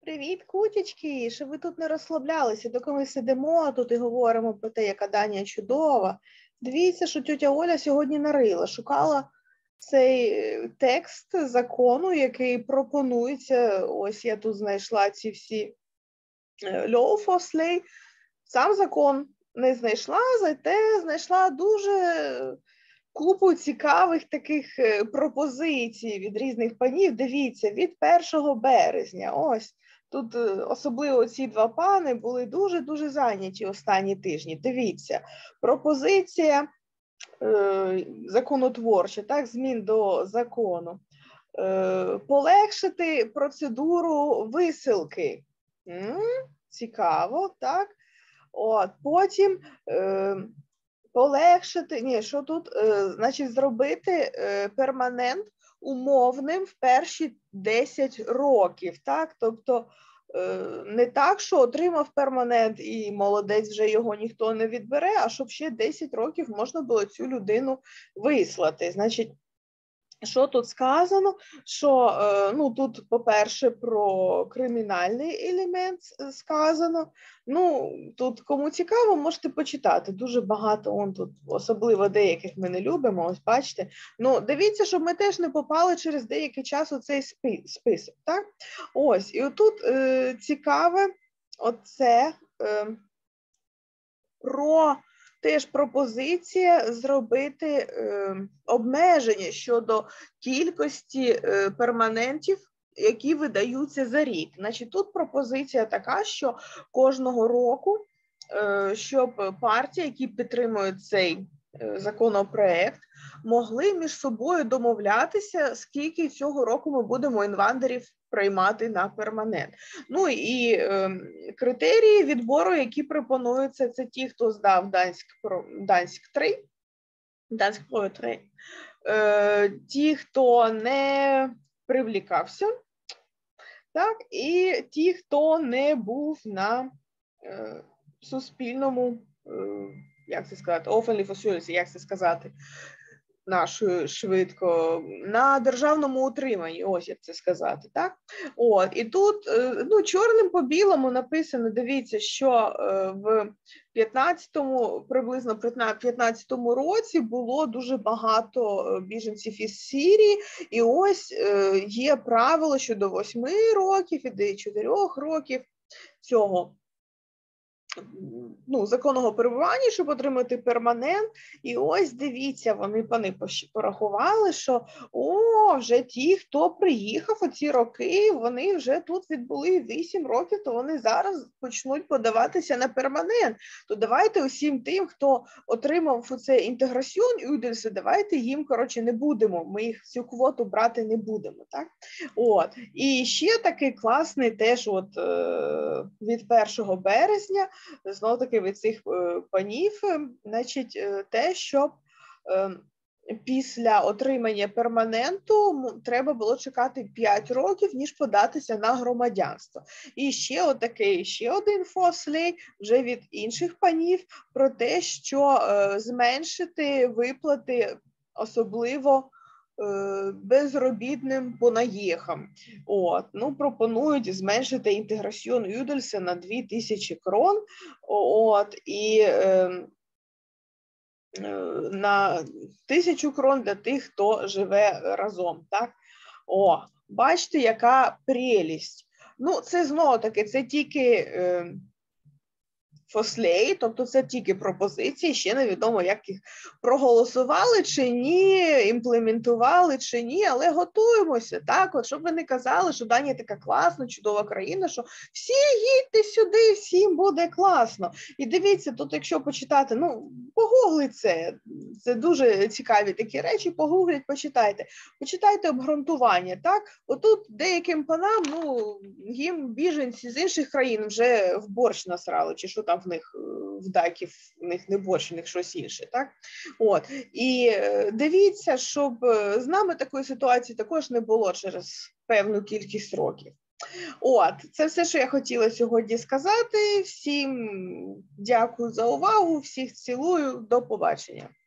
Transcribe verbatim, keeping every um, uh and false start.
Привіт, кутічки! Що ви тут не розслаблялися, доки ми сидимо тут і говоримо про те, яка Данія чудова. Дивіться, що тьотя Оля сьогодні нарила, шукала цей текст закону, який пропонується. Ось я тут знайшла ці всі lovforslag. Сам закон не знайшла, зате знайшла дуже купу цікавих таких пропозицій від різних панів. Дивіться, від першого березня. Ось. Тут особливо ці два пани були дуже-дуже зайняті останні тижні. Дивіться, пропозиція е, законотворча, так, змін до закону. Е, полегшити процедуру висилки. М-м, цікаво, так? От, потім е, полегшити, ні, що тут, е, значить, зробити е, перманент умовним в перші десять років, так? Тобто не так, що отримав перманент і молодець, вже його ніхто не відбере, а щоб ще десять років можна було цю людину вислати. Значить, що тут сказано? Що, ну, тут, по-перше, про кримінальний елемент сказано. Ну, тут, кому цікаво, можете почитати. Дуже багато, он тут, особливо деяких ми не любимо, ось бачите. Ну, дивіться, щоб ми теж не попали через деякий час у цей список, так? Ось, і отут е, цікаве оце е, про... Теж пропозиція зробити е, обмеження щодо кількості е, перманентів, які видаються за рік. Значить, тут пропозиція така, що кожного року, е, щоб партії, які підтримують цей е, законопроект, могли між собою домовлятися, скільки цього року ми будемо інвандерів приймати на перманент. Ну і е, критерії відбору, які пропонуються, це ті, хто здав Данськ, Данськ три, Данськ три, е, ті, хто не привлікався, так, і ті, хто не був на е, суспільному, е, як це сказати, offentlig forsørgelse, як це сказати, нашою швидко, на державному утриманні, ось як це сказати, так? От, і тут, ну, чорним по білому написано, дивіться, що в п'ятнадцятому, приблизно п'ятнадцятому році було дуже багато біженців із Сирії, і ось є правило щодо восьми років і до чотирьох років цього, ну, законного перебування, щоб отримати перманент. І ось, дивіться, вони, пани, порахували, що о, вже ті, хто приїхав у ці роки, вони вже тут відбули вісім років, то вони зараз почнуть подаватися на перманент. То давайте усім тим, хто отримав це інтеграціон Юдельси, давайте їм, коротше, не будемо, ми їх цю квоту брати не будемо, так? От. І ще такий класний теж от від першого березня, знову таки від цих е, панів, значить, е, те, щоб е, після отримання перманенту треба було чекати п'ять років, ніж податися на громадянство. І ще отакий, ще один фослей вже від інших панів про те, що е, зменшити виплати, особливо безробітним понаїхам. От, ну, пропонують зменшити інтеграціон Юдельса на дві тисячі крон, от, і е, на тисячу крон для тих, хто живе разом, так? О, бачите, яка прелість. Ну, це знову таки, це тільки е, фослей, тобто це тільки пропозиції, ще невідомо, як їх проголосували чи ні, імплементували чи ні, але готуємося, так, от, щоб ви не казали, що Данія така класна, чудова країна, що всі їдьте сюди, всім буде класно. І дивіться, тут якщо почитати, ну, погугліть це, це дуже цікаві такі речі, погугліть, почитайте. Почитайте обґрунтування, так, отут деяким панам, ну, їм біженці з інших країн вже в борщ насрали, чи що там в них, в даків, в них не борщ, в них щось інше, так? От, і дивіться, щоб з нами такої ситуації також не було через певну кількість років. От, це все, що я хотіла сьогодні сказати. Всім дякую за увагу, всіх цілую, до побачення.